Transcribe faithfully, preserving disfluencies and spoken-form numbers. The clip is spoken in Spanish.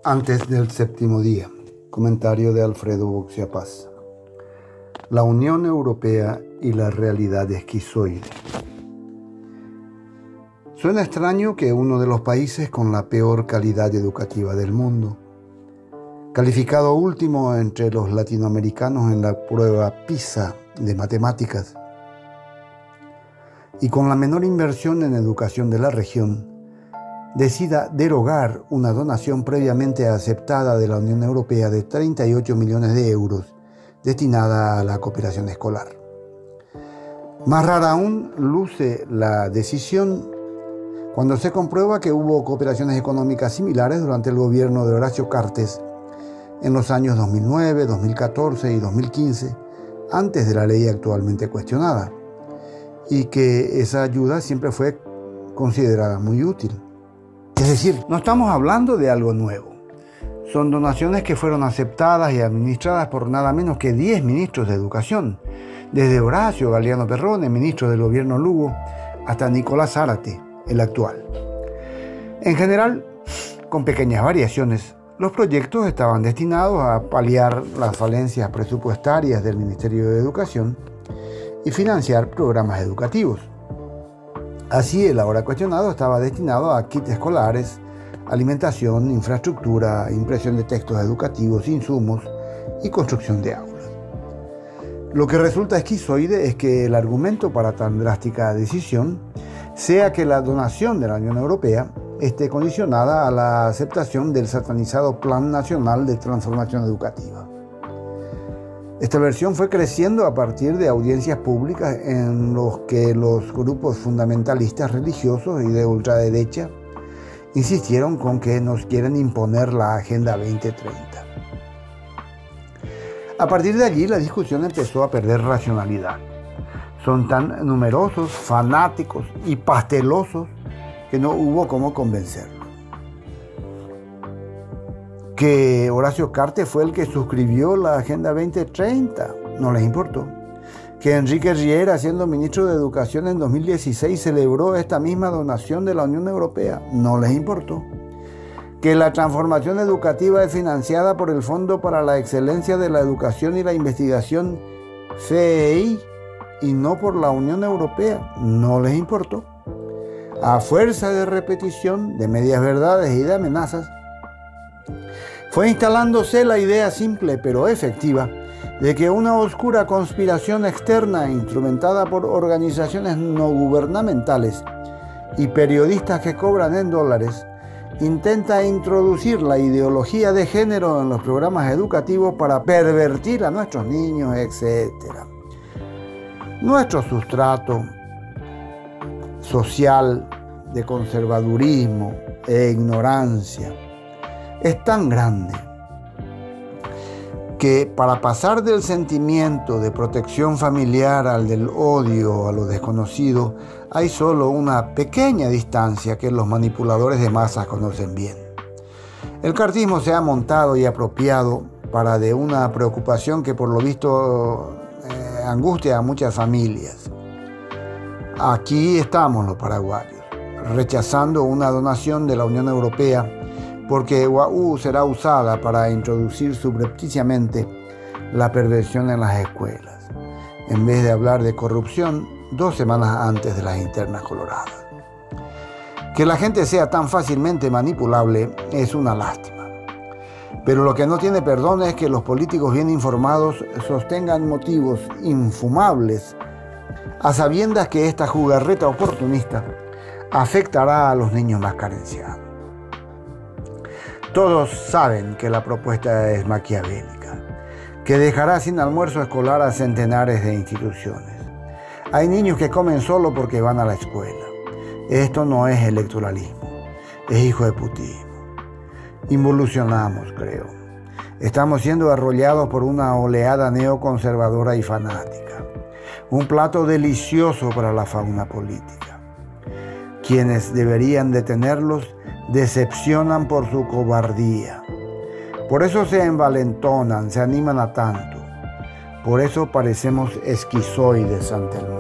Antes del séptimo día. Comentario de Alfredo Boxiapaz. La Unión Europea y la realidad esquizoide. Suena extraño que uno de los países con la peor calidad educativa del mundo, calificado último entre los latinoamericanos en la prueba PISA de matemáticas, y con la menor inversión en educación de la región, decida derogar una donación previamente aceptada de la Unión Europea de treinta y ocho millones de euros destinada a la cooperación escolar. Más rara aún luce la decisión cuando se comprueba que hubo cooperaciones económicas similares durante el gobierno de Horacio Cartes en los años dos mil nueve, dos mil catorce y dos mil quince, antes de la ley actualmente cuestionada, y que esa ayuda siempre fue considerada muy útil. Es decir, no estamos hablando de algo nuevo. Son donaciones que fueron aceptadas y administradas por nada menos que diez ministros de educación, desde Horacio Galeano Perrone, ministro del gobierno Lugo, hasta Nicolás Zárate, el actual. En general, con pequeñas variaciones, los proyectos estaban destinados a paliar las falencias presupuestarias del Ministerio de Educación y financiar programas educativos. Así, el ahora cuestionado estaba destinado a kits escolares, alimentación, infraestructura, impresión de textos educativos, insumos y construcción de aulas. Lo que resulta esquizoide es que el argumento para tan drástica decisión sea que la donación de la Unión Europea esté condicionada a la aceptación del satanizado Plan Nacional de Transformación Educativa. Esta versión fue creciendo a partir de audiencias públicas en los que los grupos fundamentalistas religiosos y de ultraderecha insistieron con que nos quieren imponer la Agenda veinte treinta. A partir de allí, la discusión empezó a perder racionalidad. Son tan numerosos, fanáticos y pastelosos que no hubo cómo convencerlos. Que Horacio Cartes fue el que suscribió la Agenda veinte treinta, no les importó. Que Enrique Riera, siendo ministro de Educación en dos mil dieciséis, celebró esta misma donación de la Unión Europea, no les importó. Que la transformación educativa es financiada por el Fondo para la Excelencia de la Educación y la Investigación, F E I, y no por la Unión Europea, no les importó. A fuerza de repetición, de medias verdades y de amenazas, fue instalándose la idea simple pero efectiva de que una oscura conspiración externa instrumentada por organizaciones no gubernamentales y periodistas que cobran en dólares intenta introducir la ideología de género en los programas educativos para pervertir a nuestros niños, etcétera. Nuestro sustrato social de conservadurismo e ignorancia es tan grande que para pasar del sentimiento de protección familiar al del odio a lo desconocido hay solo una pequeña distancia que los manipuladores de masas conocen bien. El cartismo se ha montado y apropiado para de una preocupación que por lo visto eh, angustia a muchas familias. Aquí estamos los paraguayos, rechazando una donación de la Unión Europea porque U A U será usada para introducir subrepticiamente la perversión en las escuelas, en vez de hablar de corrupción dos semanas antes de las internas coloradas. Que la gente sea tan fácilmente manipulable es una lástima. Pero lo que no tiene perdón es que los políticos bien informados sostengan motivos infumables a sabiendas que esta jugarreta oportunista afectará a los niños más carenciados. Todos saben que la propuesta es maquiavélica, que dejará sin almuerzo escolar a centenares de instituciones. Hay niños que comen solo porque van a la escuela. Esto no es electoralismo, es hijo de putismo. Involucionamos, creo. Estamos siendo arrollados por una oleada neoconservadora y fanática. Un plato delicioso para la fauna política. Quienes deberían detenerlos decepcionan por su cobardía. Por eso se envalentonan, se animan a tanto. Por eso parecemos esquizoides ante el mundo.